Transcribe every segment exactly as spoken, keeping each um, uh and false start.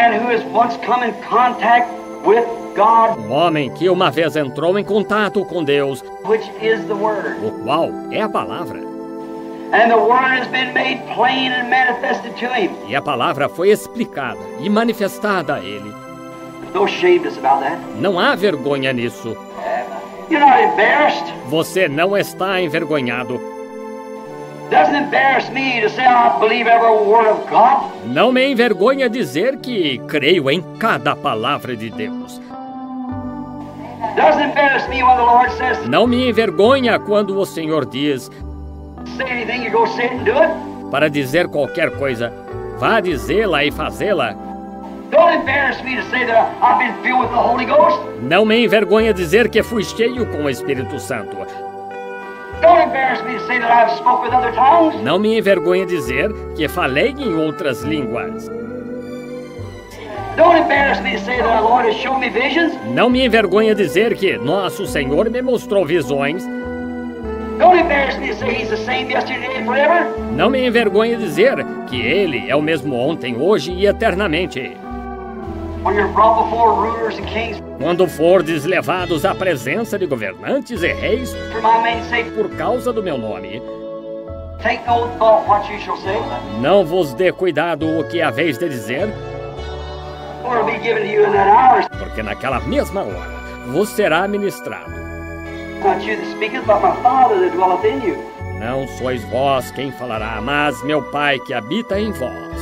man who has once come in contact with God, Um homem que uma vez entrou em contato com Deus, which is the Word. o qual é a palavra. And the Word has been made plain and manifested to him. E a palavra foi explicada e manifestada a ele. There's no shameless about that. Não há vergonha nisso. You're not embarrassed. Você não está envergonhado. Doesn't embarrass me to say I believe every word of God. Não me envergonha dizer que creio em cada palavra de Deus. Doesn't embarrass me when the Lord says, Não me envergonha quando o Senhor diz say anything, you go say it and do it. para dizer qualquer coisa, vá dizê-la e fazê-la. Don't embarrass me to say that I've been filled with the Holy Ghost. Não me envergonha dizer que fui cheio com o Espírito Santo. Don't embarrass me to say that I've spoke with other tongues. Não me envergonha dizer que falei em outras línguas. Don't embarrass me to say that the Lord has shown me visions. Não me envergonha dizer que nosso Senhor me mostrou visões. Don't embarrass me to say He's the same yesterday and forever. Não me envergonha dizer que Ele é o mesmo ontem, hoje e eternamente. When you're brought before rulers and kings Quando fordes levados à presença de governantes e reis for my name's sake, por causa do meu nome, take no thought what you shall say, não vos dê cuidado o que haveis de dizer, for it'll be given to you in that hour. porque naquela mesma hora vos será ministrado. It's not you that speaketh, but my Father that dwelleth in you. Não sois vós quem falará, mas meu Pai que habita em vós.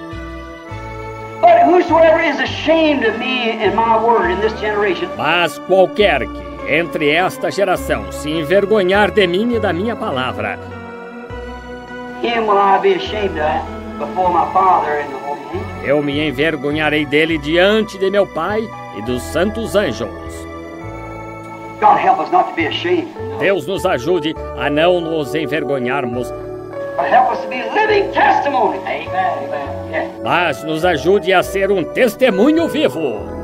But whosoever is ashamed of me and my word in this generation, Mas qualquer que, entre esta geração, se envergonhar de mim e da minha palavra, him will I be ashamed of before my Father and the holy angels. eu me envergonharei dele diante de meu Pai e dos santos anjos. God help us not to be ashamed, Deus nos ajude a não nos envergonharmos, but help us to be living testimony. Amen. Amen. Yeah. mas nos ajude a ser um testemunho vivo.